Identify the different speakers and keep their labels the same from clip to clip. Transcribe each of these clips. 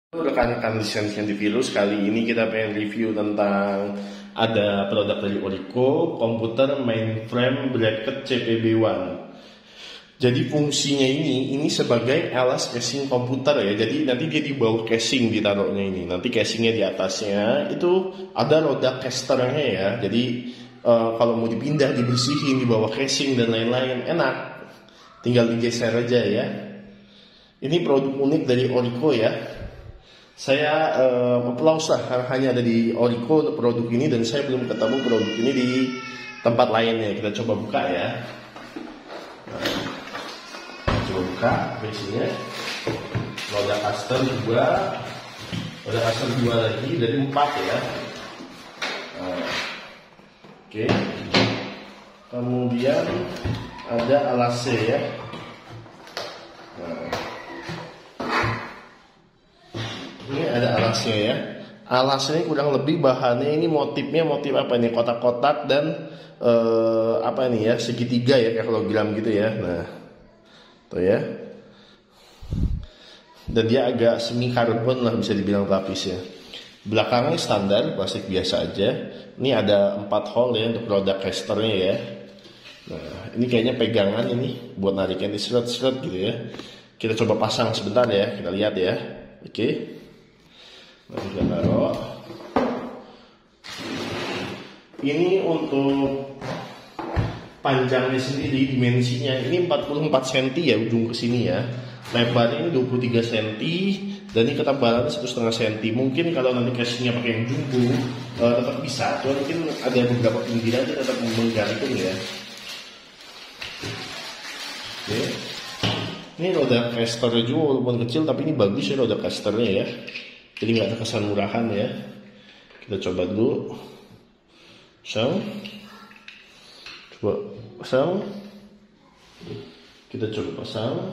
Speaker 1: Rekan-rekan lisensi antivirus, kali ini kita pengen review tentang ada produk dari Orico, komputer mainframe bracket CPB1. Jadi fungsinya ini sebagai alas casing komputer ya. Jadi nanti dia di bawah casing ditaruhnya ini. Nanti casingnya di atasnya itu ada roda casternya ya. Jadi kalau mau dipindah, dibersihin di bawah casing dan lain-lain enak. Tinggal digeser aja ya. Ini produk unik dari Orico ya. Saya aplaus lah, hanya ada di Orico untuk produk ini, dan saya belum ketemu produk ini di tempat lainnya. Kita coba buka ya. Nah, coba buka basinya. Roda caster 2, roda caster 2 lagi, dari 4 ya. Oke. Kemudian ada alasnya ya. Ini ada alasnya ya. Alasnya kurang lebih bahannya ini motifnya motif apa ini? Kotak-kotak dan apa ini ya? Segitiga ya, kayak hologram gitu ya. Nah, tuh ya. Dan dia agak semi karbon lah, bisa dibilang lapisnya. Belakangnya standar plastik biasa aja. Ini ada 4 hole ya untuk roda casternya ya. Nah, ini kayaknya pegangan ini buat nariknya di seret-seret gitu ya. Kita coba pasang sebentar ya, kita lihat ya. Oke. Nah, kita taruh. Ini untuk panjangnya sendiri, dimensinya ini 44 cm ya, ujung ke sini ya. Lebarnya ini 23 cm dan ini ketebalannya 1,5 cm. Mungkin kalau nanti casingnya pakai yang jumbo tetap bisa, cuma mungkin ada beberapa pinggiran dia tetap menggantung ya. Oke. Ini roda casternya juga walaupun kecil, tapi ini bagus ya roda casternya ya. Jadi nggak ada kesan murahan ya. Kita coba dulu. Coba pasang. Kita coba pasang.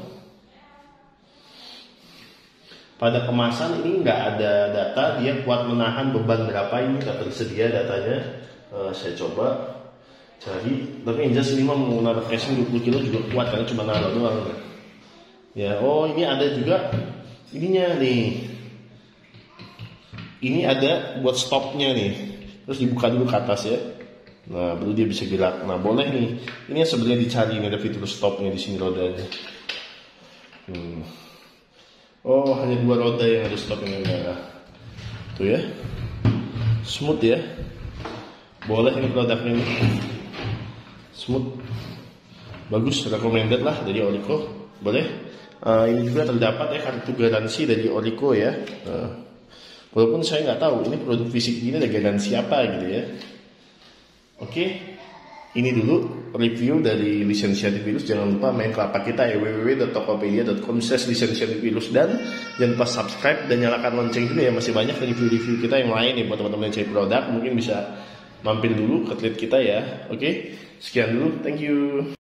Speaker 1: Pada kemasan ini nggak ada data dia kuat menahan beban berapa, ini nggak tersedia datanya. Saya coba cari. Tapi yang jelas ini mah menggunakan casing 20 kilo juga kuat karena cuma naruh doang. Ya, oh ini ada juga ininya nih. Ini ada buat stopnya nih, terus dibuka dulu ke atas ya. Nah, baru dia bisa gerak. Nah, boleh nih. Ini yang sebenarnya dicari, ini ada fitur stopnya di sini rodanya. Oh, hanya 2 roda yang ada stopnya. Nah, tuh ya, smooth ya. Boleh ini produknya nih, smooth, bagus, recommended lah dari Orico. Boleh. Ini juga terdapat ya kartu garansi dari Orico ya. Walaupun saya nggak tahu ini produk fisik ini ada garansi apa gitu ya. Oke, ini dulu review dari lisensi antivirus. Jangan lupa main ke lapak kita ya, www.tokopedia.com/lisensi-antivirus, dan jangan lupa subscribe dan nyalakan lonceng dulu ya. Masih banyak review-review kita yang lain nih buat teman-teman yang cari produk. Mungkin bisa mampir dulu ke tweet kita ya. Oke, sekian dulu, thank you.